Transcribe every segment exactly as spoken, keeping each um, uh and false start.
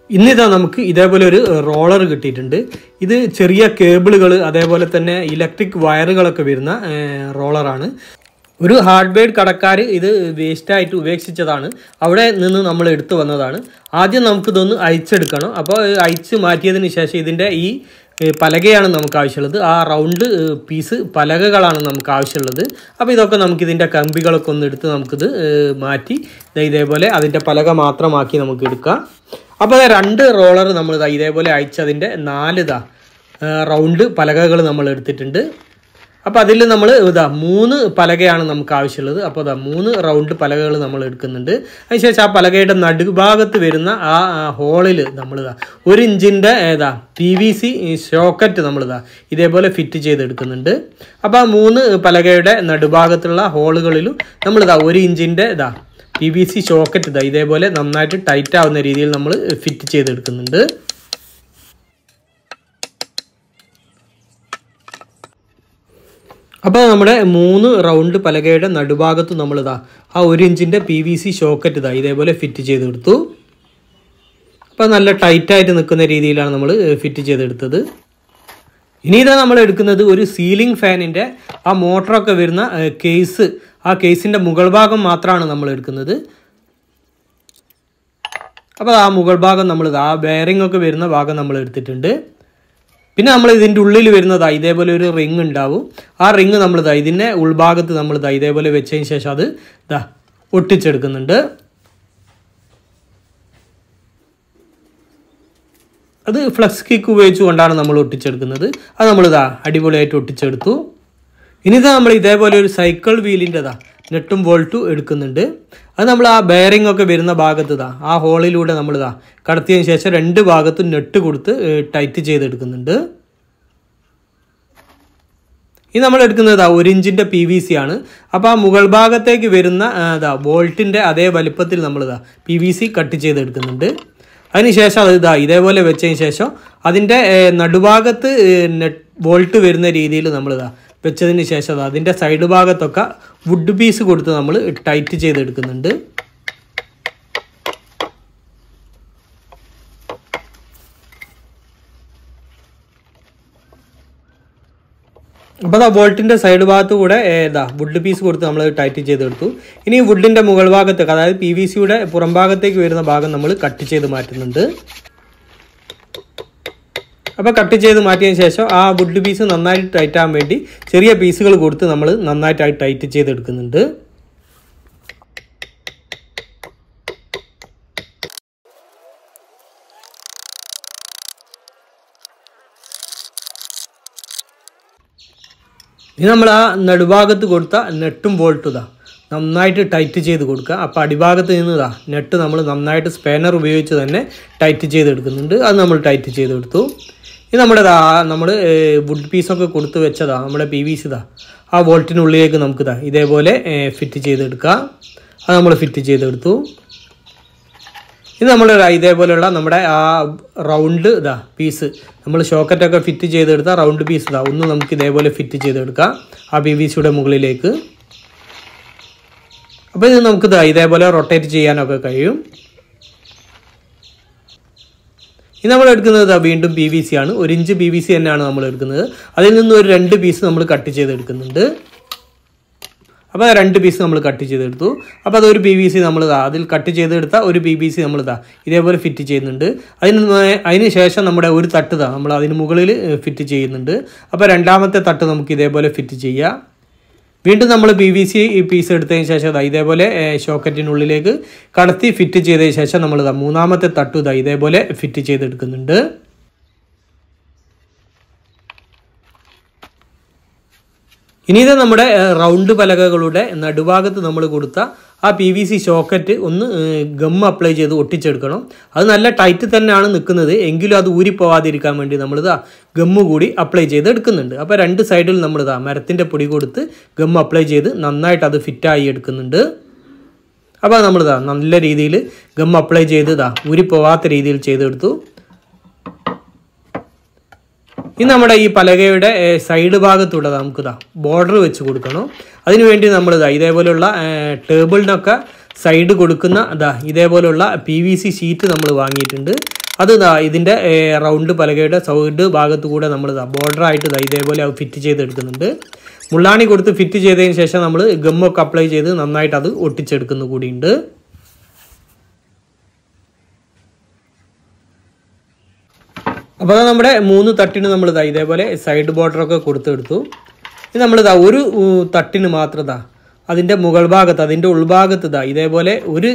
ഇന്നിതാ നമുക്ക് ഇതേപോലെ ഒരു റോളർ കിട്ടിയിട്ടുണ്ട്. ഇത് ചെറിയ കേബിളുകൾ അതേപോലെ തന്നെ ഇലക്ട്രിക് വയറുകളൊക്കെ വരുന്ന റോളറാണ്. ഒരു ഹാർഡ്വെയർ കടക്കാർ ഇത് വേസ്റ്റായിട്ട് ഉപേക്ഷിച്ചതാണ്. അവിടെ നിന്ന് നമ്മൾ എടുത്തു വന്നതാണ്. ആദ്യം നമുക്കിതൊന്ന് അയച്ചെടുക്കണം. അപ്പോൾ അയച്ച് മാറ്റിയതിന് ശേഷം ഇതിൻ്റെ ഈ പലകയാണ് നമുക്ക് ആവശ്യമുള്ളത്. ആ റൗണ്ട് പീസ് പലകകളാണ് നമുക്ക് ആവശ്യമുള്ളത്. അപ്പോൾ ഇതൊക്കെ നമുക്കിതിൻ്റെ കമ്പികളൊക്കെ ഒന്ന് എടുത്ത് നമുക്കിത് മാറ്റി ഇതേപോലെ അതിൻ്റെ പലക മാത്രമാക്കി നമുക്ക് എടുക്കാം. അപ്പോൾ രണ്ട് റോളർ നമ്മൾ ഇതാ ഇതേപോലെ അയച്ചതിൻ്റെ നാല് ഇതാ റൗണ്ട് പലകകൾ നമ്മൾ എടുത്തിട്ടുണ്ട്. അപ്പോൾ അതിൽ നമ്മൾ ഇതാ മൂന്ന് പലകയാണ് നമുക്ക് ആവശ്യമുള്ളത്. അപ്പോൾ ഇതാ മൂന്ന് റൗണ്ട് പലകകൾ നമ്മൾ എടുക്കുന്നുണ്ട്. അതിനുശേഷം ആ പലകയുടെ നടുഭാഗത്ത് വരുന്ന ആ ഹോളിൽ നമ്മളിതാ ഒരു ഇഞ്ചിൻ്റെ ഏതാ പി വി സി ഷോക്കറ്റ് നമ്മളിതാ ഇതേപോലെ ഫിറ്റ് ചെയ്തെടുക്കുന്നുണ്ട്. അപ്പോൾ ആ മൂന്ന് പലകയുടെ നടുഭാഗത്തുള്ള ഹോളുകളിലും നമ്മളിതാ ഒരു ഇഞ്ചിൻ്റെ ഇതാ പി വി സി ഷോക്കറ്റ് ഇതാ ഇതേപോലെ നന്നായിട്ട് ടൈറ്റ് ആവുന്ന രീതിയിൽ നമ്മൾ ഫിറ്റ് ചെയ്തെടുക്കുന്നുണ്ട്. അപ്പോൾ നമ്മുടെ മൂന്ന് റൗണ്ട് പലകയുടെ നടുഭാഗത്ത് നമ്മളിതാ ആ ഒരു ഇഞ്ചിൻ്റെ പി വി സി ഷോക്കറ്റ് ഇതാ ഇതേപോലെ ഫിറ്റ് ചെയ്തെടുത്തു. അപ്പോൾ നല്ല ടൈറ്റായിട്ട് നിൽക്കുന്ന രീതിയിലാണ് നമ്മൾ ഫിറ്റ് ചെയ്തെടുത്തത്. ഇനി ഇതാ നമ്മൾ എടുക്കുന്നത് ഒരു സീലിംഗ് ഫാനിൻ്റെ ആ മോട്ടറൊക്കെ വരുന്ന കേസ്, ആ കേസിൻ്റെ മുകൾ ഭാഗം മാത്രമാണ് നമ്മൾ എടുക്കുന്നത്. അപ്പോൾ ആ മുകൾ ഭാഗം നമ്മൾ ആ ബെയറിംഗ് ഒക്കെ വരുന്ന ഭാഗം നമ്മൾ എടുത്തിട്ടുണ്ട്. പിന്നെ നമ്മൾ ഇതിൻ്റെ ഉള്ളിൽ വരുന്നതാ ഇതേപോലെ ഒരു റിങ് ഉണ്ടാവും. ആ റിങ് നമ്മളിതാ ഇതിൻ്റെ ഉൾഭാഗത്ത് നമ്മളിതാ ഇതേപോലെ വെച്ചതിന് ശേഷം അത് ഇതാ ഒട്ടിച്ചെടുക്കുന്നുണ്ട്. അത് ഫ്ലക്സ് കിക്ക് ഉപയോഗിച്ചുകൊണ്ടാണ് നമ്മൾ ഒട്ടിച്ചെടുക്കുന്നത്. അത് നമ്മളിതാ അടിപൊളിയായിട്ട് ഒട്ടിച്ചെടുത്തു. ഇനിതാ നമ്മൾ ഇതേപോലെ ഒരു സൈക്കിൾ വീലിൻ്റെതാ നെട്ടും ബോൾട്ടും എടുക്കുന്നുണ്ട്. അത് നമ്മൾ ആ ബെയറിംഗ് ഒക്കെ വരുന്ന ഭാഗത്ത് ഇതാ ആ ഹോളിലൂടെ നമ്മളിതാ കടത്തിയതിന് ശേഷം രണ്ട് ഭാഗത്തും നെട്ട് കൊടുത്ത് ടൈറ്റ് ചെയ്തെടുക്കുന്നുണ്ട്. ഇത് നമ്മൾ എടുക്കുന്നത് ഒരു ഇഞ്ചിൻ്റെ പി വി സി ആണ്. അപ്പോൾ ആ മുകൾ ഭാഗത്തേക്ക് വരുന്ന ഇതാ ബോൾട്ടിൻ്റെ അതേ വലിപ്പത്തിൽ നമ്മളിതാ പി വി സി കട്ട് ചെയ്തെടുക്കുന്നുണ്ട്. അതിനുശേഷം അത് ഇതാ ഇതേപോലെ വെച്ചതിന് ശേഷം അതിൻ്റെ നടുഭാഗത്ത് നെറ്റ് ബോൾട്ട് വരുന്ന രീതിയിൽ നമ്മളിതാ വെച്ചതിന് ശേഷം അതിൻ്റെ സൈഡ് ഭാഗത്തൊക്കെ വുഡ് പീസ് കൊടുത്ത് നമ്മൾ ടൈറ്റ് ചെയ്തെടുക്കുന്നുണ്ട്. അപ്പോൾ ആ ബോൾട്ടിൻ്റെ സൈഡ് ഭാഗത്ത് കൂടെ ഏതാ വുഡ് പീസ് കൊടുത്ത് നമ്മൾ ടൈറ്റ് ചെയ്തെടുത്തു. ഇനി വുഡിൻ്റെ മുകൾ ഭാഗത്തേക്ക് അതായത് പി വി സിയുടെ പുറം ഭാഗത്തേക്ക് വരുന്ന ഭാഗം നമ്മൾ കട്ട് ചെയ്ത് മാറ്റുന്നുണ്ട്. അപ്പോൾ കട്ട് ചെയ്ത് മാറ്റിയതിന് ശേഷം ആ വുഡ് പീസ് നന്നായിട്ട് ടൈറ്റ് ആകാൻ വേണ്ടി ചെറിയ പീസുകൾ കൊടുത്ത് നമ്മൾ നന്നായിട്ട് ടൈറ്റ് ചെയ്തെടുക്കുന്നുണ്ട്. ഇനി നമ്മൾ ആ നടുഭാഗത്ത് കൊടുത്ത നെട്ടും ബോൾട്ടും ഇതാ നന്നായിട്ട് ടൈറ്റ് ചെയ്ത് കൊടുക്കുക. അപ്പോൾ അടിഭാഗത്ത് നിന്ന് ഇതാ നെട്ട് നമ്മൾ നന്നായിട്ട് സ്പാനർ ഉപയോഗിച്ച് തന്നെ ടൈറ്റ് ചെയ്തെടുക്കുന്നുണ്ട്. അത് നമ്മൾ ടൈറ്റ് ചെയ്തെടുത്തു. ഇത് നമ്മുടെ ഇതാ നമ്മൾ വുഡ് പീസൊക്കെ കൊടുത്ത് വെച്ചതാ നമ്മുടെ പി വി സി ഇതാ ആ ബോൾട്ടിനുള്ളിലേക്ക് നമുക്കിതാ ഇതേപോലെ ഫിറ്റ് ചെയ്തെടുക്കുക. അത് നമ്മൾ ഫിറ്റ് ചെയ്തെടുത്തു. ഇത് നമ്മൾ ഇതേപോലെയുള്ള നമ്മുടെ ആ റൗണ്ട് ഇതാ പീസ് നമ്മൾ ഷോക്കറ്റൊക്കെ ഫിറ്റ് ചെയ്തെടുത്ത റൗണ്ട് പീസ് ഇതാ ഒന്ന് നമുക്ക് ഇതേപോലെ ഫിറ്റ് ചെയ്തെടുക്കാം ആ പി വി സിയുടെ മുകളിലേക്ക്. അപ്പോൾ ഇത് നമുക്ക് ഇതാ ഇതേപോലെ റൊട്ടേറ്റ് ചെയ്യാനൊക്കെ കഴിയും. ഇത് നമ്മൾ എടുക്കുന്നത് വീണ്ടും പി വി സി ആണ്. ഒരു ഇഞ്ച് പി വി സി തന്നെയാണ് നമ്മൾ എടുക്കുന്നത്. അതിൽ നിന്ന് ഒരു രണ്ട് പീസ് നമ്മൾ കട്ട് ചെയ്തെടുക്കുന്നുണ്ട്. അപ്പോൾ രണ്ട് പീസ് നമ്മൾ കട്ട് ചെയ്തെടുത്തു. അപ്പോൾ അതൊരു പി വി സി നമ്മൾ അതിൽ കട്ട് ചെയ്തെടുത്ത ഒരു പി വി സി നമ്മൾ ഇതാ ഇതേപോലെ ഫിറ്റ് ചെയ്യുന്നുണ്ട്. അതിന് അതിന് ശേഷം നമ്മുടെ ഒരു തട്ട് ഇതാ നമ്മൾ അതിന് മുകളിൽ ഫിറ്റ് ചെയ്യുന്നുണ്ട്. അപ്പോൾ രണ്ടാമത്തെ തട്ട് നമുക്ക് ഇതേപോലെ ഫിറ്റ് ചെയ്യാം. വീണ്ടും നമ്മൾ പി വി സി പീസ് എടുത്തതിന് ശേഷം ഇതാ ഇതേപോലെ ഷോക്കറ്റിനുള്ളിലേക്ക് കടത്തി ഫിറ്റ് ചെയ്തതിന് ശേഷം നമ്മൾ ഇതാ മൂന്നാമത്തെ തട്ട് ഇതാ ഇതേപോലെ ഫിറ്റ് ചെയ്തെടുക്കുന്നുണ്ട്. ഇനി ഇത് നമ്മുടെ റൗണ്ട് പലകകളുടെ നടുഭാഗത്ത് നമ്മൾ കൊടുത്ത ആ പി വി സി ഷോക്കറ്റ് ഒന്ന് ഗം അപ്ലൈ ചെയ്ത് ഒട്ടിച്ചെടുക്കണം. അത് നല്ല ടൈറ്റ് തന്നെയാണ് നിൽക്കുന്നത്, എങ്കിലും അത് ഊരിപ്പോവാതിരിക്കാൻ വേണ്ടി നമ്മളിതാ ഗമ്മ് കൂടി അപ്ലൈ ചെയ്ത് എടുക്കുന്നുണ്ട്. അപ്പോൾ രണ്ട് സൈഡിൽ നമ്മളിതാ മരത്തിൻ്റെ പൊടി കൊടുത്ത് ഗം അപ്ലൈ ചെയ്ത് നന്നായിട്ട് അത് ഫിറ്റായി എടുക്കുന്നുണ്ട്. അപ്പോൾ നമ്മളിതാ നല്ല രീതിയിൽ ഗം അപ്ലൈ ചെയ്ത് ഇതാ ഊരിപ്പോവാത്ത രീതിയിൽ ചെയ്തെടുത്തു. ഇനി നമ്മുടെ ഈ പലകയുടെ സൈഡ് ഭാഗത്തൂടെ നമുക്കിതാ ബോർഡർ വെച്ച് കൊടുക്കണം. അതിനുവേണ്ടി നമ്മളിതാ ഇതേപോലെയുള്ള ടേബിളിനൊക്കെ സൈഡ് കൊടുക്കുന്ന അതാ ഇതേപോലെയുള്ള പി വി സി ഷീറ്റ് നമ്മൾ വാങ്ങിയിട്ടുണ്ട്. അത് ഇതാ ഇതിൻ്റെ റൗണ്ട് പലകയുടെ സൈഡ് ഭാഗത്ത് കൂടെ നമ്മൾ ഇതാ ബോർഡറായിട്ട് ഇതാ ഇതേപോലെ അത് ഫിറ്റ് ചെയ്തെടുക്കുന്നുണ്ട്. മുള്ളാണി കൊടുത്ത് ഫിറ്റ് ചെയ്തതിന് ശേഷം നമ്മൾ ഗമ്മൊക്കെ അപ്ലൈ ചെയ്ത് നന്നായിട്ട് അത് ഒട്ടിച്ചെടുക്കുന്ന കൂടിയുണ്ട്. അപ്പോൾ നമ്മുടെ മൂന്ന് തട്ടിന് നമ്മൾ ഇതാ ഇതേപോലെ സൈഡ് ബോർഡറൊക്കെ കൊടുത്തെടുത്തു. ഇത് നമ്മളിതാ ഒരു തട്ടിന് മാത്രം ഇതാ അതിൻ്റെ മുകൾ ഭാഗത്ത് അതിൻ്റെ ഉൾഭാഗത്ത് ഇതാ ഇതേപോലെ ഒരു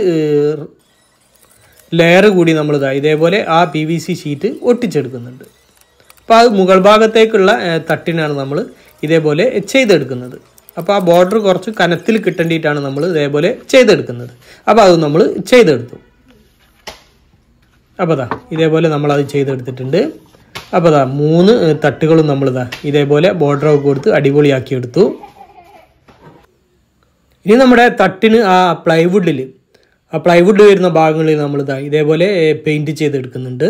ലെയർ കൂടി നമ്മളിതാ ഇതേപോലെ ആ പി വി സി ഷീറ്റ് ഒട്ടിച്ചെടുക്കുന്നുണ്ട്. അപ്പോൾ അത് മുകൾ ഭാഗത്തേക്കുള്ള തട്ടിനാണ് നമ്മൾ ഇതേപോലെ ചെയ്തെടുക്കുന്നത്. അപ്പോൾ ആ ബോർഡർ കുറച്ച് കനത്തിൽ കിട്ടേണ്ടിയിട്ടാണ് നമ്മൾ ഇതേപോലെ ചെയ്തെടുക്കുന്നത്. അപ്പോൾ അത് നമ്മൾ ചെയ്തെടുത്തു. അപ്പോൾ അതാ ഇതേപോലെ നമ്മളത് ചെയ്തെടുത്തിട്ടുണ്ട്. അപ്പോൾ അതാ മൂന്ന് തട്ടുകളും നമ്മളിതാ ഇതേപോലെ ബോർഡറൊക്കെ കൊടുത്ത് അടിപൊളിയാക്കി എടുത്തു. ഇനി നമ്മുടെ തട്ടിന് ആ പ്ലൈവുഡിൽ ആ പ്ലൈവുഡ് വരുന്ന ഭാഗങ്ങളിൽ നമ്മളിതാ ഇതേപോലെ പെയിൻറ്റ് ചെയ്തെടുക്കുന്നുണ്ട്.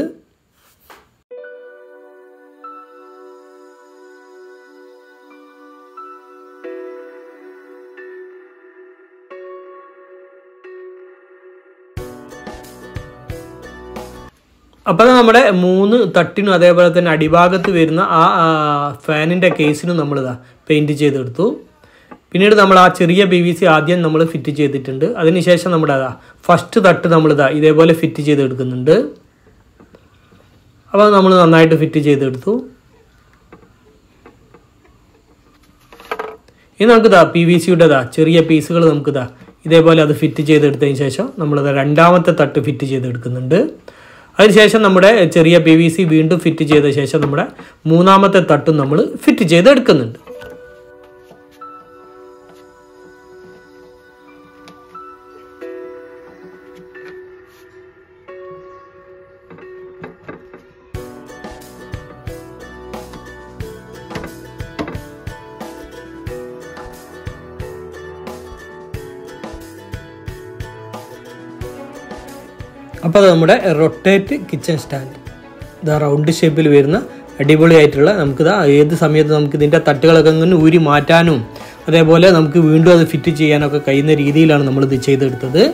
അപ്പോൾ നമ്മുടെ മൂന്ന് തട്ടിനും അതേപോലെ തന്നെ അടിഭാഗത്ത് വരുന്ന ആ ഫാനിൻ്റെ കേസിനും നമ്മളിതാ പെയിൻറ്റ് ചെയ്തെടുത്തു. പിന്നീട് നമ്മൾ ആ ചെറിയ പി വി സി ആദ്യം നമ്മൾ ഫിറ്റ് ചെയ്തിട്ടുണ്ട്. അതിനുശേഷം നമ്മുടെ അതാ ഫസ്റ്റ് തട്ട് നമ്മളിതാ ഇതേപോലെ ഫിറ്റ് ചെയ്തെടുക്കുന്നുണ്ട്. അപ്പോൾ നമ്മൾ നന്നായിട്ട് ഫിറ്റ് ചെയ്തെടുത്തു. ഇനി നമുക്കിതാ പി വി സിയുടെ ഇതാ ചെറിയ പീസുകൾ നമുക്കിതാ ഇതേപോലെ അത് ഫിറ്റ് ചെയ്തെടുത്തതിന് ശേഷം നമ്മളിതാ രണ്ടാമത്തെ തട്ട് ഫിറ്റ് ചെയ്തെടുക്കുന്നുണ്ട്. അതിനുശേഷം നമ്മുടെ ചെറിയ പി വി സി വീണ്ടും ഫിറ്റ് ചെയ്ത ശേഷം നമ്മുടെ മൂന്നാമത്തെ തട്ടും നമ്മൾ ഫിറ്റ് ചെയ്തെടുക്കുന്നുണ്ട്. അപ്പോൾ അത് നമ്മുടെ റൊട്ടേറ്റ് കിച്ചൺ സ്റ്റാൻഡ് ഇതാ റൗണ്ട് ഷേപ്പിൽ വരുന്ന അടിപൊളിയായിട്ടുള്ള നമുക്കിതാ ഏത് സമയത്ത് നമുക്ക് ഇതിൻ്റെ തട്ടുകളൊക്കെ ഇങ്ങനെ ഊരി മാറ്റാനും അതേപോലെ നമുക്ക് വീണ്ടും അത് ഫിറ്റ് ചെയ്യാനൊക്കെ കഴിയുന്ന രീതിയിലാണ് നമ്മളിത് ചെയ്തെടുത്തത്.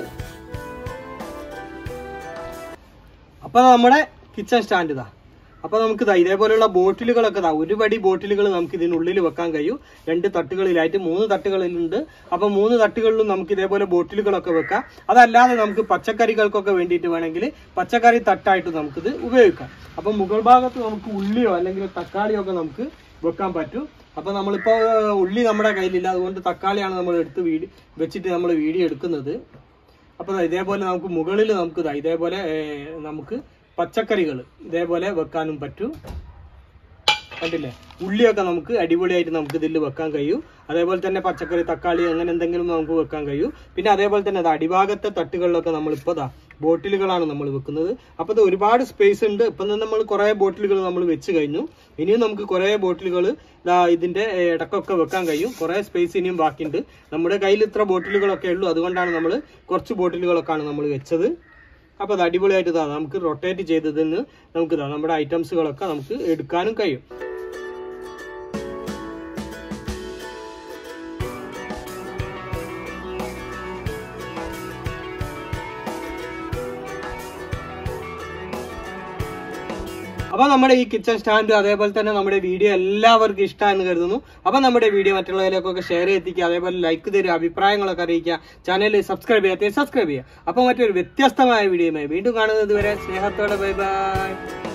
അപ്പോൾ നമ്മുടെ കിച്ചൺ സ്റ്റാൻഡ് ഇതാ. അപ്പോൾ നമുക്ക് ഇതാ ഇതേപോലെയുള്ള ബോട്ടിലുകളൊക്കെ ഇതാ ഒരുപടി ബോട്ടിലുകൾ നമുക്ക് ഇതിനുള്ളിൽ വെക്കാൻ കഴിയും. രണ്ട് തട്ടുകളിലായിട്ട് മൂന്ന് തട്ടുകളിലുണ്ട്. അപ്പോൾ മൂന്ന് തട്ടുകളിലും നമുക്ക് ഇതേപോലെ ബോട്ടിലുകളൊക്കെ വെക്കാം. അതല്ലാതെ നമുക്ക് പച്ചക്കറികൾക്കൊക്കെ വേണ്ടിയിട്ട് വേണമെങ്കിൽ പച്ചക്കറി തട്ടായിട്ട് നമുക്കിത് ഉപയോഗിക്കാം. അപ്പോൾ മുകൾ ഭാഗത്ത് നമുക്ക് ഉള്ളിയോ അല്ലെങ്കിൽ തക്കാളിയോ ഒക്കെ നമുക്ക് വെക്കാൻ പറ്റും. അപ്പോൾ നമ്മളിപ്പോൾ ഉള്ളി നമ്മുടെ കയ്യിലില്ല, അതുകൊണ്ട് തക്കാളിയാണ് നമ്മൾ എടുത്ത് വീടി വെച്ചിട്ട് നമ്മൾ വീഡിയോ എടുക്കുന്നത്. അപ്പോൾ ഇതേപോലെ നമുക്ക് മുകളിൽ നമുക്ക് ഇതാ ഇതേപോലെ നമുക്ക് പച്ചക്കറികൾ ഇതേപോലെ വെക്കാനും പറ്റും. കണ്ടില്ലേ, ഉള്ളിയൊക്കെ നമുക്ക് അടിപൊളിയായിട്ട് നമുക്ക് ഇതിൽ വെക്കാൻ കഴിയും. അതേപോലെ തന്നെ പച്ചക്കറി തക്കാളി അങ്ങനെ എന്തെങ്കിലും നമുക്ക് വെക്കാൻ കഴിയും. പിന്നെ അതേപോലെ തന്നെ അത് അടിഭാഗത്തെ തട്ടുകളിലൊക്കെ നമ്മളിപ്പോൾ ദാ ബോട്ടിലുകളാണ് നമ്മൾ വെക്കുന്നത്. അപ്പോൾ ഇത് ഒരുപാട് സ്പേസ് ഉണ്ട്. ഇപ്പം തന്നെ നമ്മൾ കുറേ ബോട്ടിലുകൾ നമ്മൾ വെച്ച് കഴിഞ്ഞു. ഇനിയും നമുക്ക് കുറേ ബോട്ടിലുകൾ ഇതാ ഇതിൻ്റെ ഇടക്കൊക്കെ വെക്കാൻ കഴിയും. കുറേ സ്പേസ് ഇനിയും ബാക്കിയുണ്ട്. നമ്മുടെ കയ്യിൽ ഇത്ര ബോട്ടിലുകളൊക്കെ ഉള്ളൂ, അതുകൊണ്ടാണ് നമ്മൾ കുറച്ച് ബോട്ടിലുകളൊക്കെയാണ് നമ്മൾ വെച്ചത്. അപ്പോൾ അത് അടിപൊളിയായിട്ട് ഇതാ നമുക്ക് റൊട്ടേറ്റ് ചെയ്തതിന് നമുക്ക് ഇതാ നമ്മുടെ ഐറ്റംസുകളൊക്കെ നമുക്ക് എടുക്കാനും കഴിയും. അപ്പോൾ നമ്മുടെ ഈ കിച്ചൺ സ്റ്റാൻഡ് അതേപോലെ തന്നെ നമ്മുടെ വീഡിയോ എല്ലാവർക്കും ഇഷ്ടമാണെന്ന് കരുതുന്നു. അപ്പോൾ നമ്മുടെ വീഡിയോ മറ്റുള്ളവരിലേക്കൊക്കെ ഷെയർ എത്തിക്കുക, അതേപോലെ ലൈക്ക് തരിക, അഭിപ്രായങ്ങളൊക്കെ അറിയിക്കുക, ചാനൽ സബ്സ്ക്രൈബ് ചെയ്യാത്ത സബ്സ്ക്രൈബ് ചെയ്യുക. അപ്പോൾ മറ്റൊരു വ്യത്യസ്തമായ വീഡിയോയുമായി വീണ്ടും കാണുന്നത് വരെ സ്നേഹത്തോടെ ബൈ ബൈ.